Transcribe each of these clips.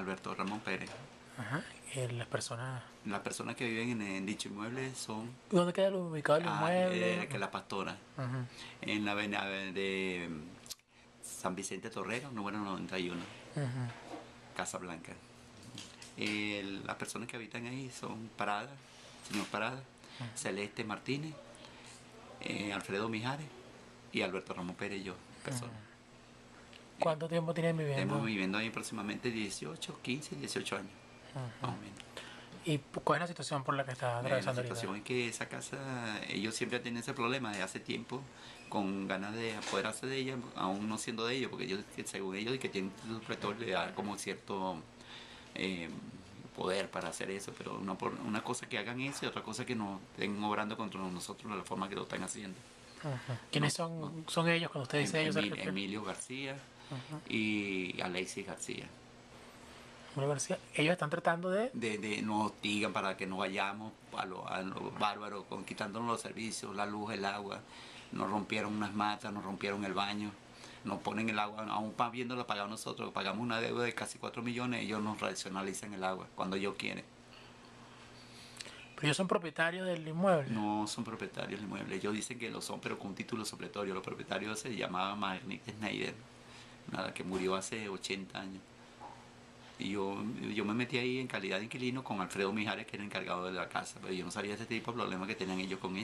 Alberto Ramón Pérez. Ajá. Las personas que viven en dicho inmueble son ¿Dónde queda ubicado el inmueble? que la pastora, Ajá. en la avenida de San Vicente Torrero, número 91, Ajá. Casa Blanca. Las personas que habitan ahí son Parada, señor Parada, Celeste Martínez, Alfredo Mijares y Alberto Ramón Pérez y yo, personas. ¿Cuánto tiempo tienen Estamos viviendo? viviendo ahí aproximadamente 18, 15, 18 años, más o menos. ¿Y cuál es la situación por la que está La atravesando ahorita? situación es que esa casa, ellos siempre tienen ese problema de hace tiempo, con ganas de apoderarse de ella, aún no siendo de ellos, porque ellos, según ellos, y que tienen un rector, le da como cierto eh, poder para hacer eso, pero una cosa que hagan eso y otra cosa que nos estén obrando contra nosotros de la forma que lo están haciendo. Ajá. ¿Quiénes son ellos cuando usted dice ellos? Emilio García y Alexis García. Universidad. Ellos están tratando de... Nos hostigan para que no vayamos a lo bárbaros, quitándonos los servicios, la luz, el agua. Nos rompieron unas matas, nos rompieron el baño, nos ponen el agua, aún viéndolo pagado nosotros, pagamos una deuda de casi 4 millones, ellos nos racionalizan el agua cuando ellos quieren. Pero ellos son propietarios del inmueble. No son propietarios del inmueble, ellos dicen que lo son, pero con un título supletorio. Los propietarios se llamaba Magnet Schneider, nada, que murió hace 80 años. Y yo me metí ahí en calidad de inquilino con Alfredo Mijares, que era el encargado de la casa, pero yo no sabía ese tipo de problemas que tenían ellos con él.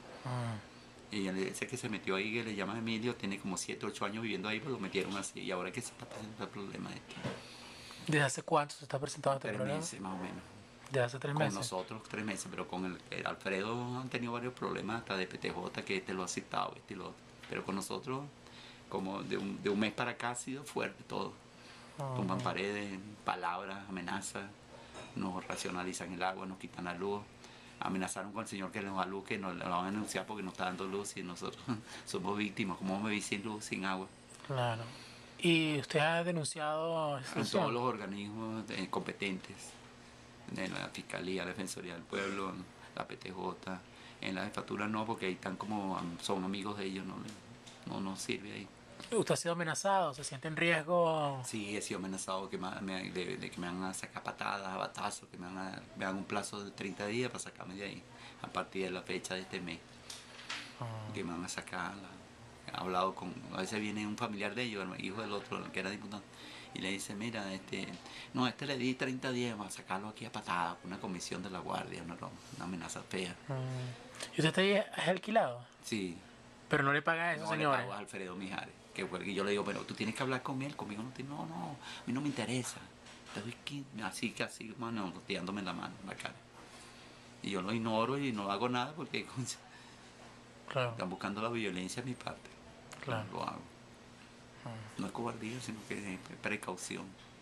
Y ese que se metió ahí, que le llaman Emilio, tiene como 7, 8 años viviendo ahí, pues lo metieron así. Y ahora que se está presentando el problema este. ¿Desde hace cuánto se está presentando este 3 problema? meses más o menos. Desde hace 3 Con meses. nosotros 3 meses, pero con el Alfredo han tenido varios problemas, hasta de PTJ, que este lo ha citado, este y lo otro. Pero con nosotros, como de un mes para acá, ha sido fuerte todo. Tumban paredes, palabras, amenazas, nos racionalizan el agua, nos quitan la luz. Amenazaron con el señor que nos da luz, que nos lo van a denunciar porque nos está dando luz y nosotros somos víctimas. ¿Cómo me vi sin luz, sin agua? Claro. ¿Y usted ha denunciado esa En todos situación? los organismos competentes, en la Fiscalía, la Defensoría del Pueblo, la PTJ, en la jefatura no, porque ahí están como, son amigos de ellos, no nos sirve ahí. ¿Usted ha sido amenazado? ¿Se siente en riesgo? Sí, he sido amenazado de que me van a sacar patadas, a batazos, que me dan un plazo de 30 días para sacarme de ahí, a partir de la fecha de este mes. Que me van a sacar. He hablado con, a veces viene un familiar de ellos, el hijo del otro, que era diputado, y le dice, mira, no, le di 30 días para sacarlo aquí a patadas, una comisión de la guardia, una amenaza fea. ¿Y usted está ahí, es alquilado? Sí. Pero no le paga a esos No le señores. pago a Alfredo Mijares, que fue el que yo le digo, pero tú tienes que hablar con él, conmigo no, a mí no me interesa. Te doy así, mano, tirándome la mano, la cara. Y yo lo ignoro y no hago nada porque Claro, están buscando la violencia a mi parte. claro. Lo hago. No es cobardía, sino que es precaución.